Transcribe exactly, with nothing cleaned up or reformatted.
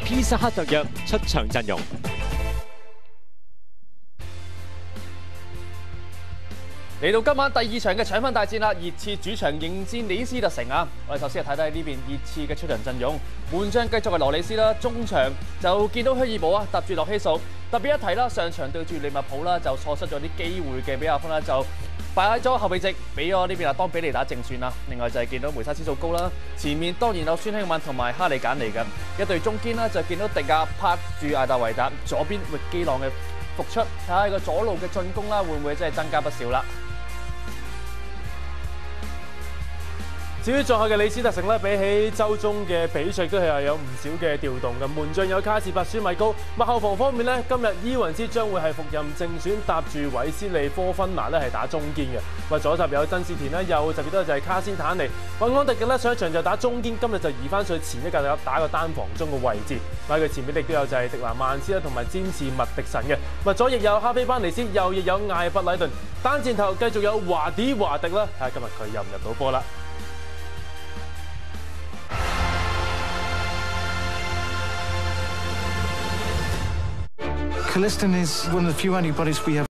披薩克特約出場陣容。 嚟到今晚第二場嘅搶分大戰啦，熱刺主場迎戰李斯特城啊！我哋首先係睇睇呢邊熱刺嘅出場陣容，門將繼續係羅里斯啦，中場就見到虛爾堡啊搭住洛希素。特別一提啦，上場對住利物浦啦，就錯失咗啲機會嘅比亞芬啦，就擺喺咗後備席，俾咗呢邊阿當比利打正選啦。另外就係見到梅沙斯素高啦，前面當然有孫興慜同埋哈利簡尼嘅一隊中堅啦，就見到迪亞拍住艾達維達，左邊域基朗嘅復出，睇下個左路嘅進攻啦，會唔會真係增加不少啦？ 至於作客嘅李斯特城咧，比起周中嘅比賽都係有唔少嘅調動嘅。門將有卡士伯舒米高，麥後防方面咧，今日伊雲斯將會係復任正選，搭住韋斯利科芬拿咧係打中堅嘅。咁左閘有曾士田啦，右閘亦都就係卡斯坦尼。雲安迪嘅咧上一場就打中堅，今日就移翻上前一格就打個單防中嘅位置。喺佢前面亦都有就係迪蘭曼斯啦，同埋詹士麥迪臣嘅。咁左翼有哈菲班尼斯，右翼有艾伯禮頓。單箭頭繼續有華迪華迪啦，睇下今日佢入唔入到波啦。 Colistin is one of the few antibodies we have.